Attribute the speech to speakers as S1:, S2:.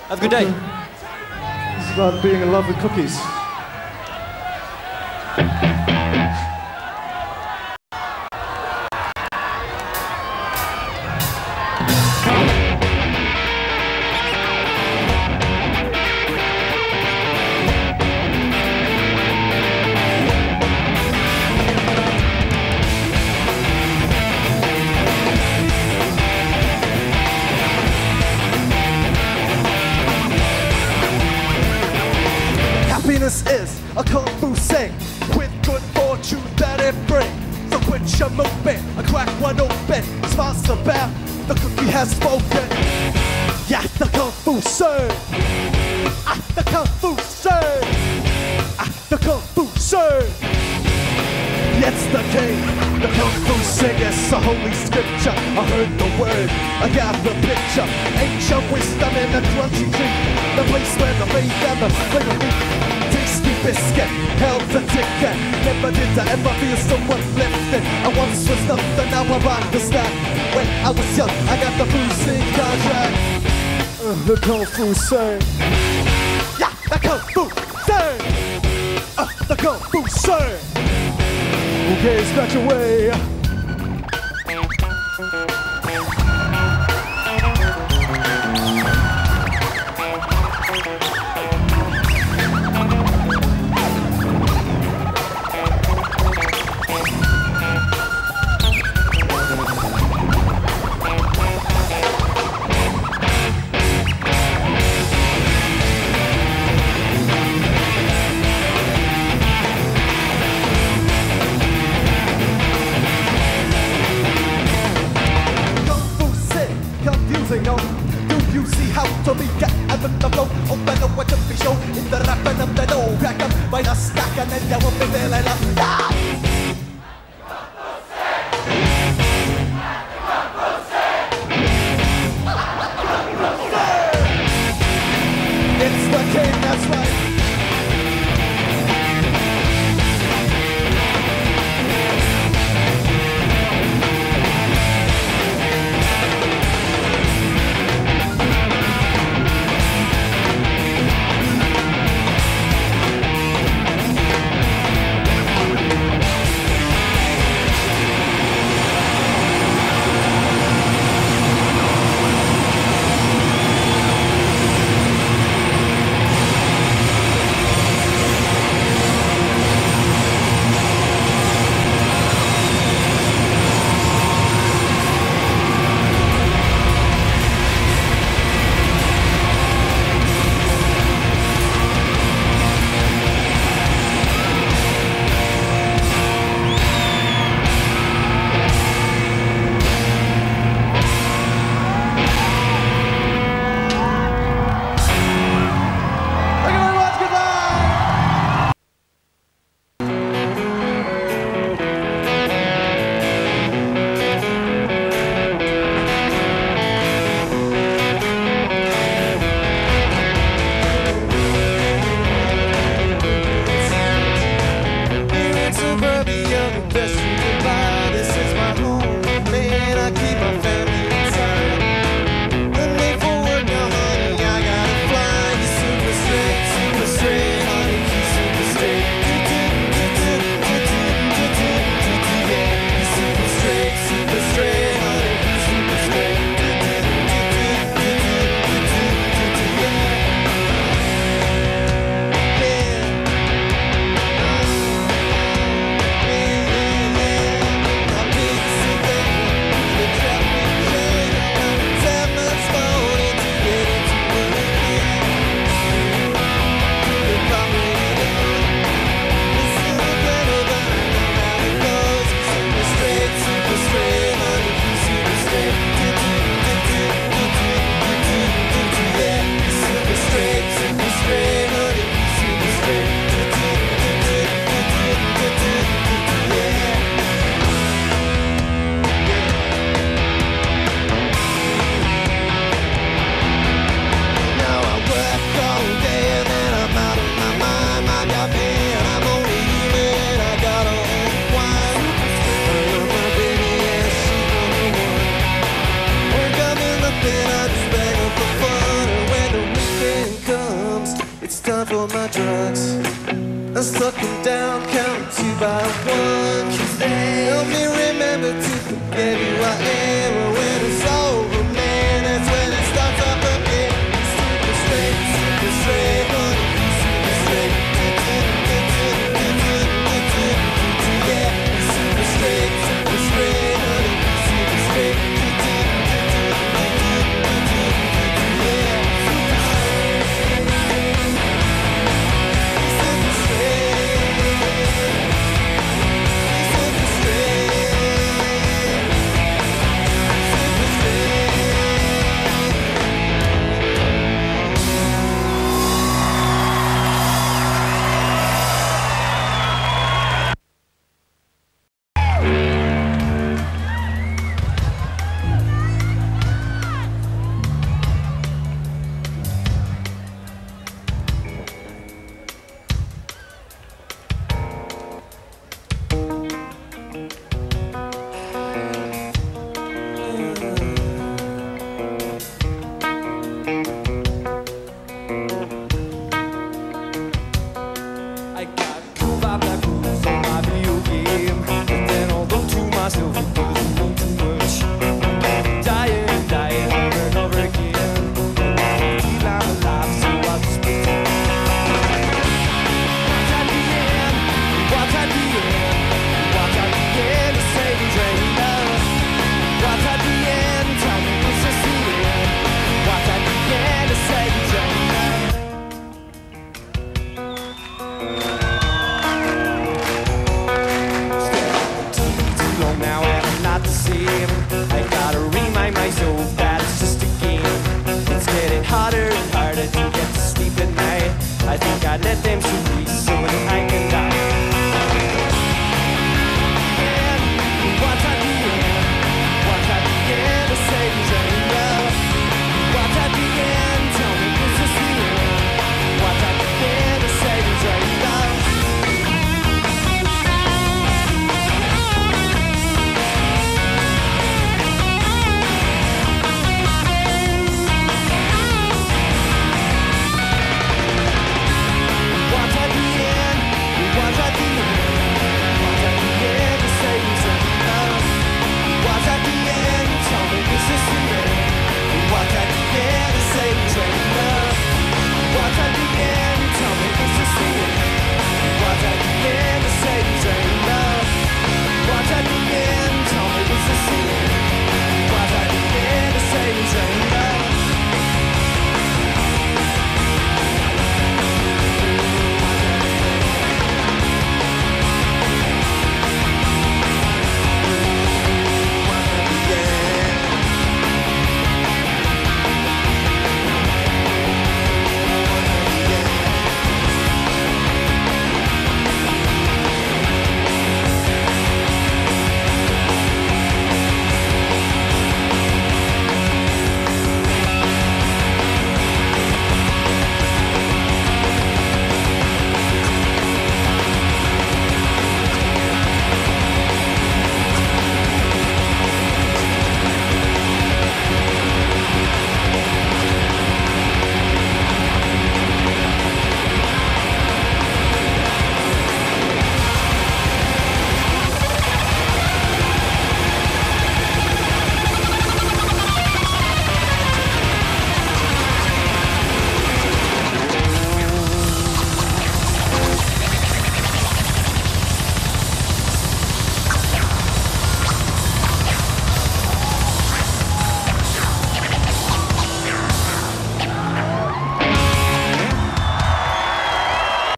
S1: Have a good day.
S2: This is about being in love with cookies.
S3: Happiness is a kung fu sing with good fortune that it brings. So quit your movement, I crack one open. Smiles about the cookie has spoken. Yeah, the kung fu sing. The kung fu sing. The kung fu sing. It's the king, the kung fu sing. It's a holy scripture. I heard the word, I got the picture. Ancient wisdom in a crunchy tree, the place where the faith and the flavor meet. Tasty biscuit, held a ticket. Never did I ever feel so uplifted. I once was nothing, now I understand. When I was young, I got the Foo Sing contract.
S2: The kung fu sing.
S3: Yeah, the kung fu sing. The kung fu sing.
S2: Okay, scratch away.
S3: No. Do you see how to be get out of the flow? Open up what to be show in the rapping of the dough. Crack up by the stack and then you won't be feeling up. It's the king, that's right. by one.